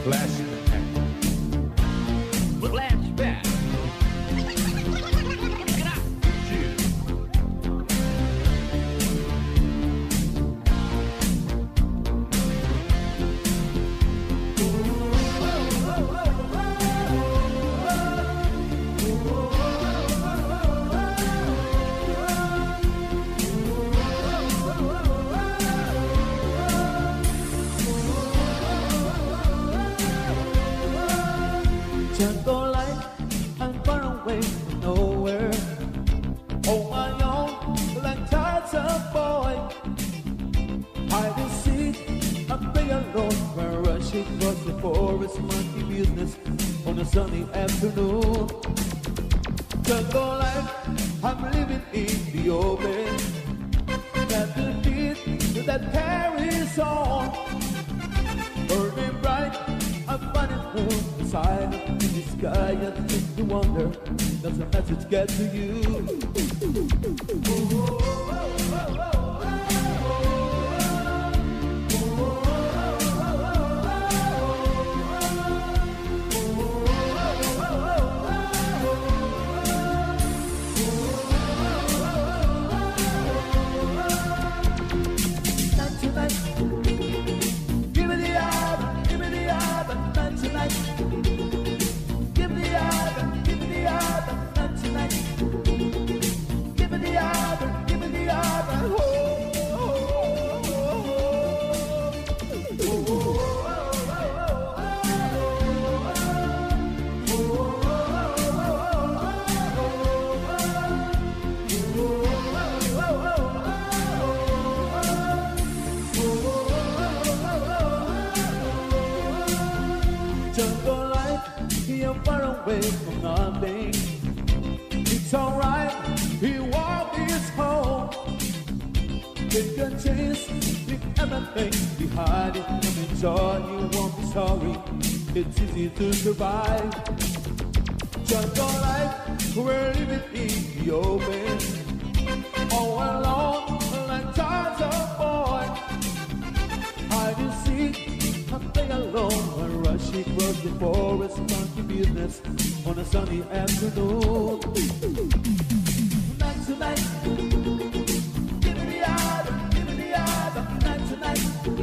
Flashback. Flashback. Jungle life, I'm far away from nowhere. On my own, like Tarzan boy. Hide and seek, I'm big alone. Where rushing across the forest, monkey business on a sunny afternoon. Jungle life, I'm living in the open. Got the beat that carries on. Burning bright, I'm finding home inside in the sky and makes me wonder, does a message get to you? Not tonight. Give me the other, not tonight. Give me the other, not tonight. Give me the other, oh, oh, Jungle life, you're far away from nothing. It's alright, he walked his home. Take a chance, leave everything behind it. Come enjoy, you won't be sorry. It's easy to survive. Jungle life, we're living in the open. All alone, like Tarzan boy. Hide and seek, I'm playing alone. When rushing across the forest, monkey business on a sunny afternoon. Not tonight. Give me the other, not tonight.